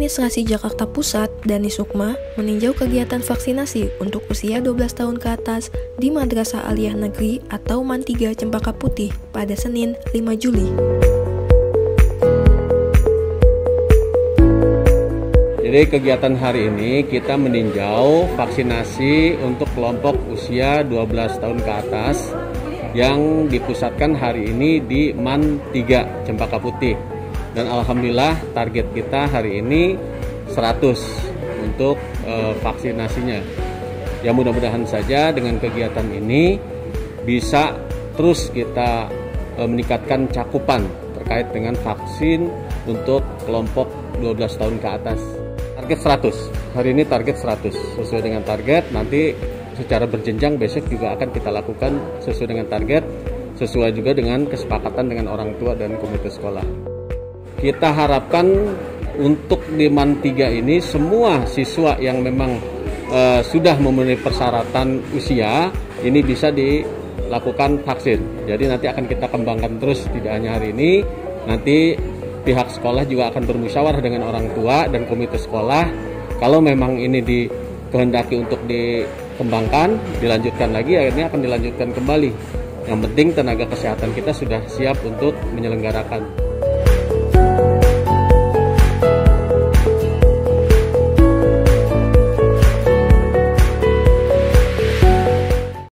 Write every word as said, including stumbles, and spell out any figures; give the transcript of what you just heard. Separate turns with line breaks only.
Administrasi Jakarta Pusat, Dani Sukma, meninjau kegiatan vaksinasi untuk usia dua belas tahun ke atas di Madrasah Aliyah Negeri atau MAN tiga Cempaka Putih pada Senin lima Juli.
Jadi kegiatan hari ini kita meninjau vaksinasi untuk kelompok usia dua belas tahun ke atas yang dipusatkan hari ini di MAN tiga Cempaka Putih. Dan alhamdulillah target kita hari ini seratus untuk e, vaksinasinya. Ya mudah-mudahan saja dengan kegiatan ini bisa terus kita e, meningkatkan cakupan terkait dengan vaksin untuk kelompok dua belas tahun ke atas. Target seratus. Hari ini target seratus. Sesuai dengan target, nanti secara berjenjang besok juga akan kita lakukan sesuai dengan target, sesuai juga dengan kesepakatan dengan orang tua dan komite sekolah. Kita harapkan untuk di MAN tiga ini semua siswa yang memang uh, sudah memenuhi persyaratan usia ini bisa dilakukan vaksin. Jadi nanti akan kita kembangkan terus, tidak hanya hari ini, nanti pihak sekolah juga akan bermusyawarah dengan orang tua dan komite sekolah. Kalau memang ini dikehendaki untuk dikembangkan, dilanjutkan lagi, akhirnya akan dilanjutkan kembali. Yang penting tenaga kesehatan kita sudah siap untuk menyelenggarakan.